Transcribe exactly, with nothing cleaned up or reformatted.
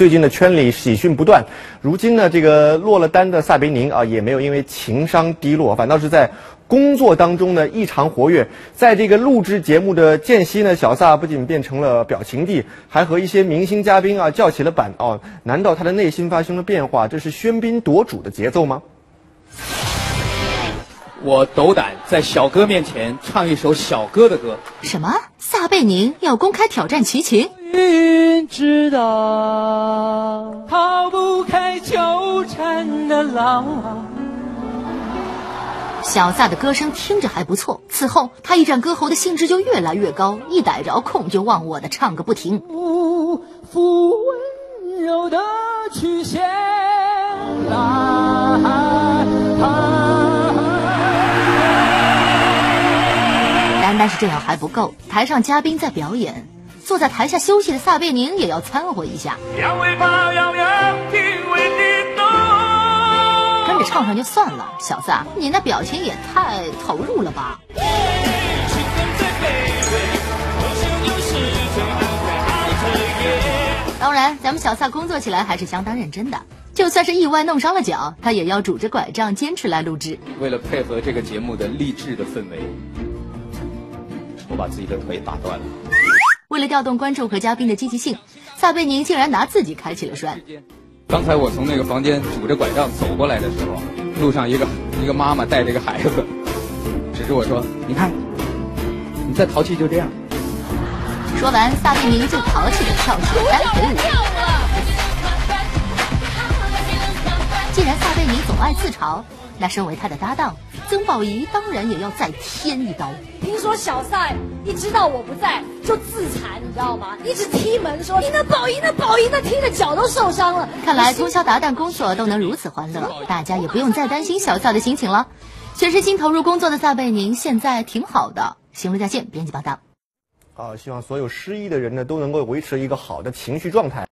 最近的圈里喜讯不断，如今呢，这个落了单的撒贝宁啊，也没有因为情商低落，反倒是在工作当中呢异常活跃。在这个录制节目的间隙呢，小撒不仅变成了表情帝，还和一些明星嘉宾啊叫起了板哦。难道他的内心发生了变化？这是喧宾夺主的节奏吗？ 我斗胆在小哥面前唱一首小哥的歌。 什么？撒贝宁要公开挑战齐秦？ 云知道逃不开纠缠的浪啊。 小撒的歌声听着还不错，此后他一战歌喉的兴致就越来越高，一逮着空就忘我的唱个不停。 抚温柔的曲线来单单是这样还不够，台上嘉宾在表演，坐在台下休息的撒贝宁也要掺和一下。跟着唱上就算了，小撒，你那表情也太投入了吧？当然，咱们小撒工作起来还是相当认真的，就算是意外弄伤了脚，他也要拄着拐杖坚持来录制。 为了配合这个节目的励志的氛围，我把自己的腿打断了。 为了调动观众和嘉宾的积极性，撒贝宁竟然拿自己开起了栓。 刚才我从那个房间拄着拐杖走过来的时候，路上一个一个妈妈带着一个孩子，指着我说：“你看，你再淘气就这样。” 说完，撒贝宁就淘气的跳起了单腿舞。既然撒贝宁总爱自嘲，那身为他的搭档曾宝仪当然也要再添一刀。 听说小撒一知道我不在就自残，你知道吗？一直踢门说你那宝仪那宝仪，那踢的脚都受伤了。 看来通宵达旦工作都能如此欢乐，大家也不用再担心小撒的心情了。全身心投入工作的撒贝宁现在挺好的。新闻在线编辑报道。 啊，希望所有失意的人呢都能够维持一个好的情绪状态。